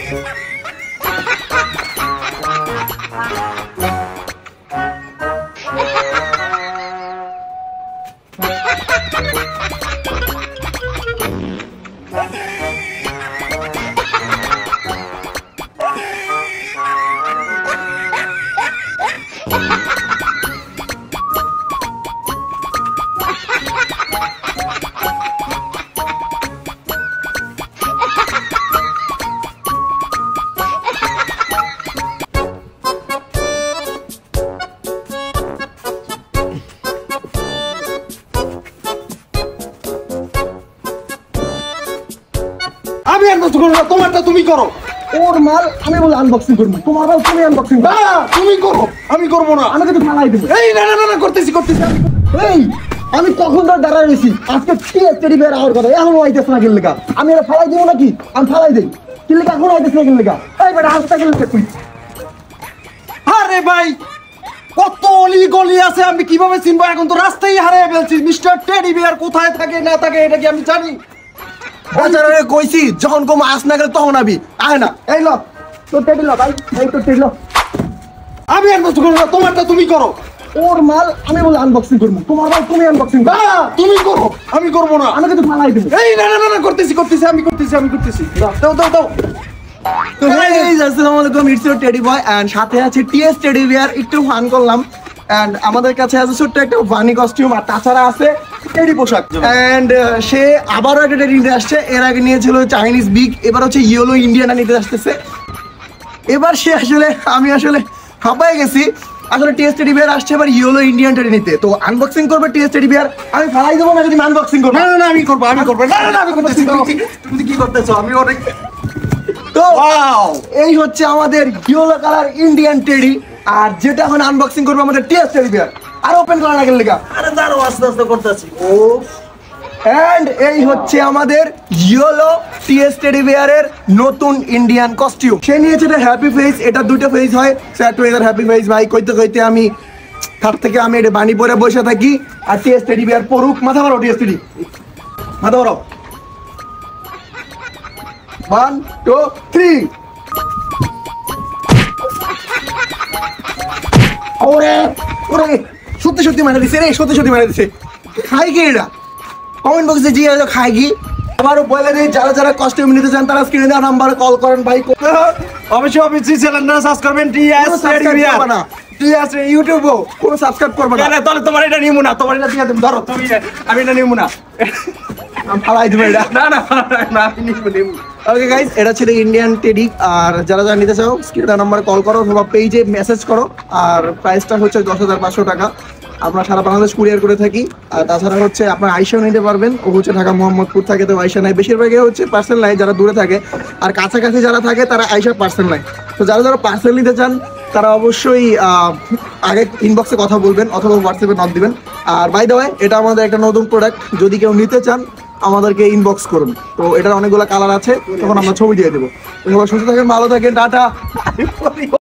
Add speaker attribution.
Speaker 1: আমি আনবক্সিং করব না, তোমারটা তুমি করো।
Speaker 2: ওর মাল আমি বলে আনবক্সিং করব, তোমার মাল তুমি আনবক্সিং করো।
Speaker 1: না তুমি করো, আমি করব না।
Speaker 2: আমাকে তো ফালাই দেবো।
Speaker 1: এই না না না না, করতেছি করতেছি।
Speaker 2: এই আমি কখন ধরে দাঁড়ায় রয়েছি, আজকে টেডি বিয়ার আওয়ার কথা এখন আইতেছ না কিনলেগা। আমি এটা ফালাই দেবো নাকি? আমি ফালাই দেই কিনলেগা, এখন আইতেছ না কিনলেগা। এই বেটা হাসতা কিনলে তুই।
Speaker 1: আরে ভাই কত অলি গলি আছে, আমি কিভাবে চিনবো? এখন তো রাস্তায় হারিয়ে ফেলছি। মিস্টার টেডি বিয়ার কোথায় থাকে না থাকে এটা কি আমি জানি?
Speaker 2: বাজারে কইছি যখন কম আস না গেলে তখন আবি আয় না। এই ল তোর টেডি ল ভাই, এই তোর টেডি ল।
Speaker 1: আমি আনবক্সিং করব না, তোমারটা তুমি করো।
Speaker 2: ওর মাল আমি বলে আনবক্সিং করব, তোমার মাল তুমি আনবক্সিং করো।
Speaker 1: না তুমি করো, আমি করব না।
Speaker 2: আমাকে তো ফালাই দেবো।
Speaker 1: এই না না না না, করতেছি করতেছি, আমি করতেছি আমি করতেছি। দাও দাও দাও।
Speaker 2: তো গাইস আসসালামু আলাইকুম, it's your teddy boy and সাথে আছে টিএস টেডি বিয়ার। একটু ফান করলাম এন্ড আমাদের কাছে আছে ছোট্ট একটা ফানি কস্টিউম, আর তাছাড়া আছে টেডি পোশাক। এন্ড সে আবারও একটা টেডি নিতে আসছে। এর আগে নিয়েছিল চাইনিজ বিগ, এবার হচ্ছে ইয়েলো ইন্ডিয়ানা নিতে আসতেছে। এবার সে আমি হাঁপায়ে গেছি। আসলে টিএস টেডি বিয়ার আসছে এবার ইয়েলো ইন্ডিয়ান টেডি নিতে। তো আনবক্সিং করবে টিএস টেডি বিয়ার। আমি ফালাই দেবো না যদি আনবক্সিং করবো।
Speaker 1: না না না, আমি করব আমি করব। না না না, আমি করতেছি।
Speaker 2: তুমি কি করতেছো? আমি অনেক তো
Speaker 1: ওয়াও,
Speaker 2: এই হচ্ছে আমাদের ইয়েলো কালার ইন্ডিয়ান টেডি, আর যেটা এখন আনবক্সিং করবো আমাদের টিএস টেডি বিয়ার। আর ওপেন করা লাগের লেগা।
Speaker 1: আরে দাঁড়াও, আস্তে আস্তে করতেছি।
Speaker 2: ও এন্ড এই হচ্ছে আমাদের ইয়েলো টিএস টেডি বিয়ারের নতুন ইন্ডিয়ান কস্টিউম। সে নিয়েছে এটা হ্যাপি ফেস, এটা দুটো ফেস হয়, স্যাট ওয়েদার হ্যাপি ফেস। ভাই কইতে কইতে আমি তার থেকে আমি এটা বানি পরে বসে থাকি আর টিএস টেডি বিয়ার পড়ুক। মাথা মারো টিএস টেডি, মাথা মারো। 1 2 3। ওরে ওরে সত্যি সত্যি মারা দিছে রে, সত্যি সত্যি মারা দিছে। খাই কি এটা? কমেন্ট বক্সে জিজ্ঞাসা করো খাই কি। আবারও বলে দিই, যারা যারা কস্টিউম নিতে চান তারা স্ক্রিনে দেওয়া নাম্বারে কল করেন ভাই।
Speaker 1: অবশ্যই অবশ্যই চ্যানেলটা সাবস্ক্রাইব করবেন। টিএস টেডি বিয়ার
Speaker 2: না টিএস ইউটিউবও কোনো সাবস্ক্রাইব করবে না।
Speaker 1: না তাহলে তোমার এটা নিমু না, তোমার এটা দিয়ে দেব। ধরো তুমি, আমি এটা নিমু না।
Speaker 2: আমি ফালাই দেবো এটা।
Speaker 1: না না না, আমি নিমু নিমু।
Speaker 2: ওকে গাইস, এটা ছিল ইন্ডিয়ান টেডি। আর যারা যারা নিতে চাও স্ক্রিনে দেওয়া নাম্বারে কল করো অথবা পেজে মেসেজ করো। আর প্রাইসটা হচ্ছে 10,500 টাকা। আমরা সারা বাংলাদেশ কুরিয়ার করে থাকি। আর তাছাড়া হচ্ছে আপনার আইসাও নিতে পারবেন। ও হচ্ছে ঢাকা মোহাম্মদপুর থাকে, তো আইসা নাই। বেশিরভাগই হচ্ছে পার্সেল নাই যারা দূরে থাকে, আর কাছাকাছি যারা থাকে তারা আইসা পার্সেল নাই। তো যারা যারা পার্সেল নিতে চান তারা অবশ্যই আগে ইনবক্সে কথা বলবেন অথবা হোয়াটসঅ্যাপে নক দিবেন। আর বাই দ্য ওয়ে, এটা আমাদের একটা নতুন প্রোডাক্ট, যদি কেউ নিতে চান আমাদেরকে ইনবক্স করুন। তো এটার অনেকগুলো কালার আছে, তখন আমরা ছবি দিয়ে দেবো। সবাই সুস্থ থাকেন, ভালো থাকেন, টাটা।